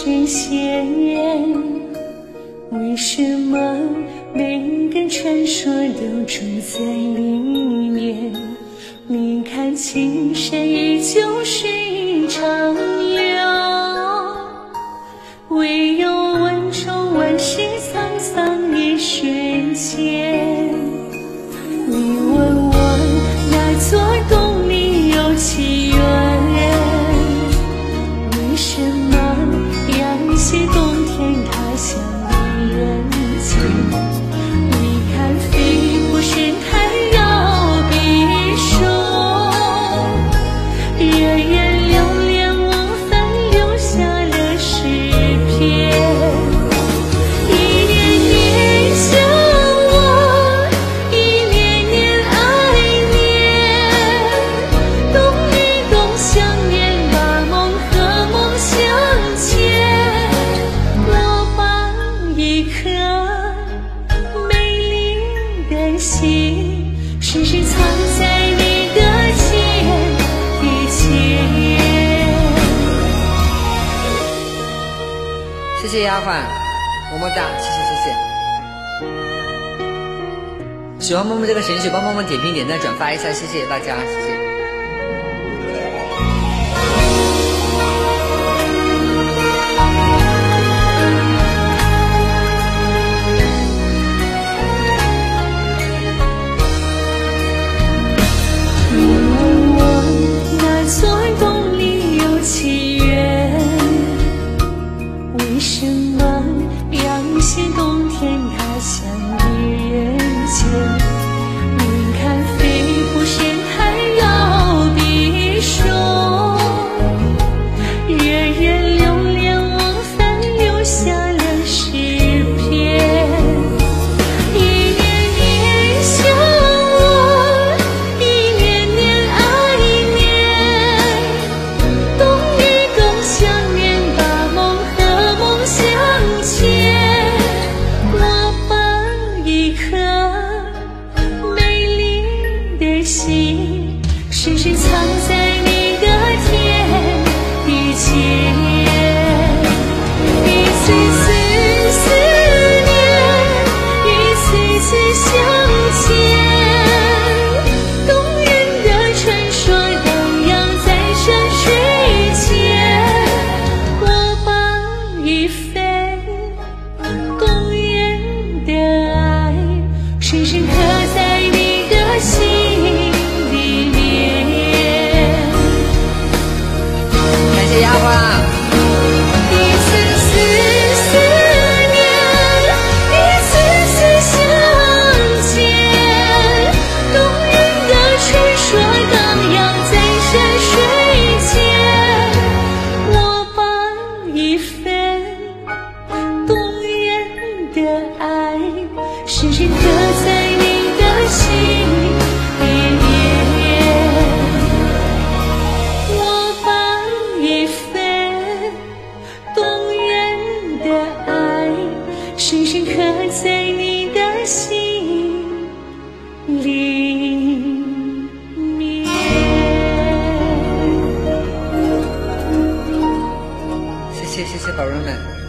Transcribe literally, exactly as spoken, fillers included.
实现。为什么每个传说都住在里面？你看青山依旧是一场游，唯有温州万事沧桑一瞬间。你问我那座洞里有几远？为什么有些冬天它像离人间？你看飞过神台要避暑，人人流连忘返留下了诗篇。一年年相望，一年年爱恋，冬与冬相连，把梦和梦相牵。我把一颗美丽的心深深藏在你的肩底间。 谢谢丫鬟，么么哒，谢谢谢谢。喜欢默默这个神曲，帮默默点评、点赞、转发一下，谢谢大家，谢谢。 你问我那座洞里有几远？为什么有些冬天它像离人间？你看飞过神台要避暑，人人流连忘返留下了诗篇。一年年相望，一年年爱恋，冬与冬相连，把梦和梦相牵。我把一颗美丽的心深深藏在你的天地间。一次次思念，一次次相牵，动人的传说荡漾在山水间。我把一份动人的爱深深刻在你的心里面。 感谢丫鬟。 一次次思念，一次次相牵，动人的传说荡漾在山水间。我把一份动人的爱深深刻在你的心里面。我把一份动人的爱深深刻在你的心里面。 谢谢谢谢宝贝们。